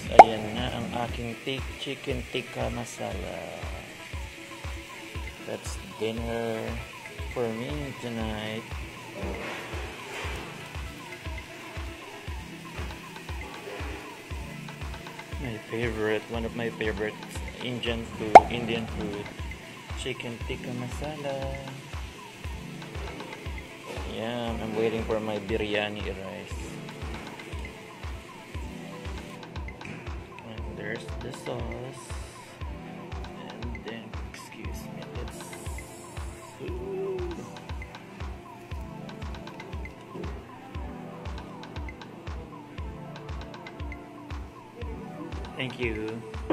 ayan na ang aking chicken tikka masala. That's dinner for me tonight. My favorite, one of my favorite Indian food, chicken tikka masala. Yeah, I'm waiting for my biryani rice. And there's the sauce. And then, excuse me, let's... Ooh. Thank you.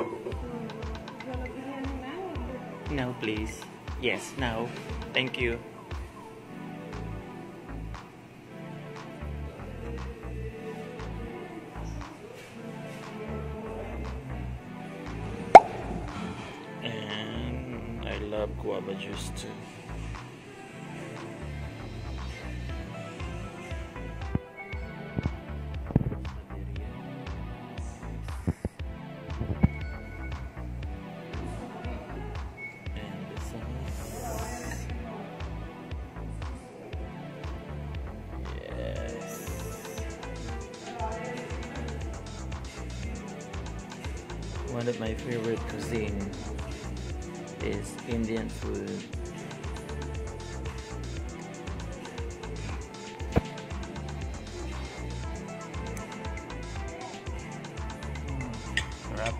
Now, please. Yes, now. Thank you. And I love guava juice too. One of my favorite cuisine is Indian food. Sarap.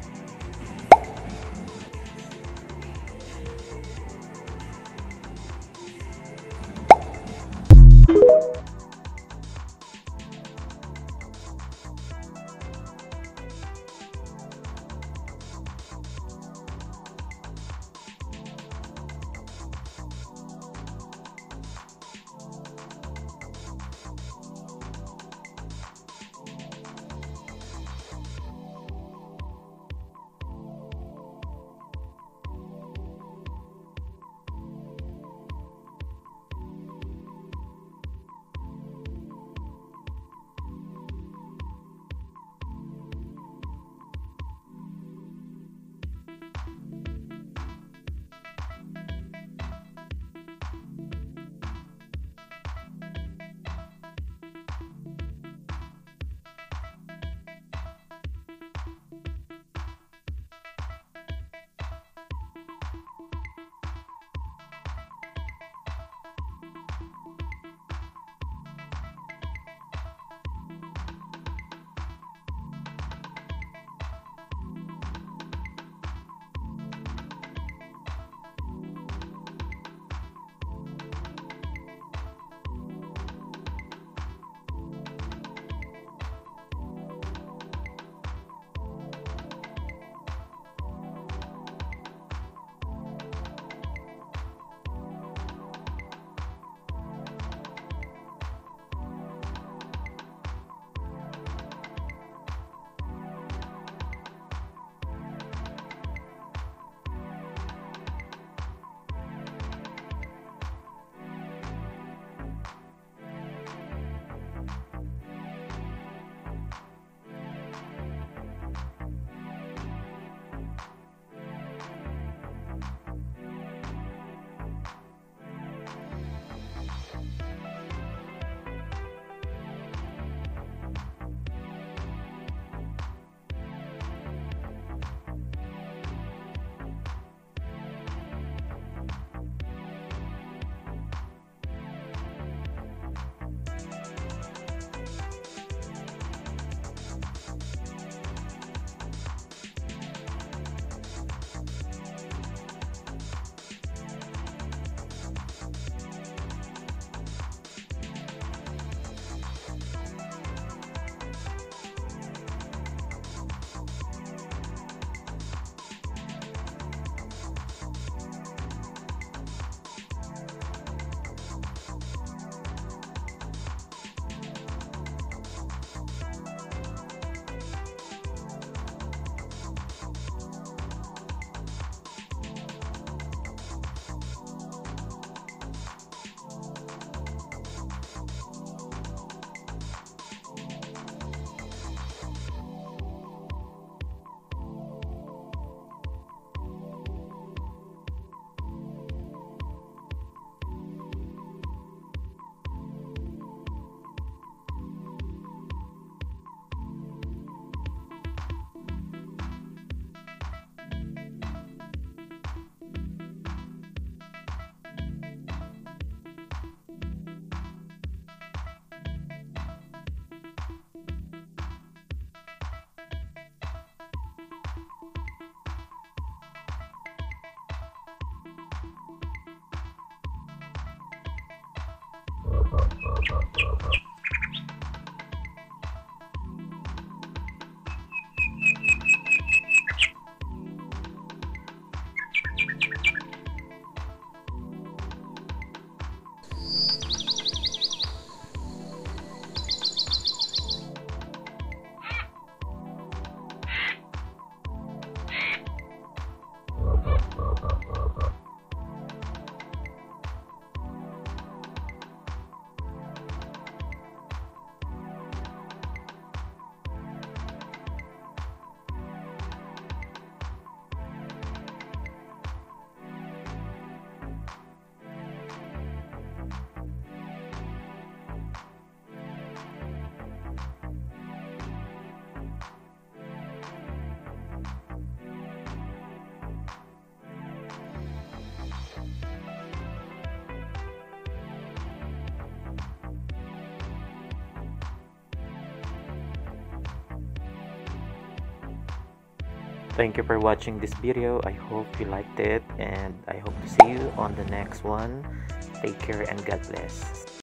Thank you for watching this video. I hope you liked it, and I hope to see you on the next one. Take care and God bless.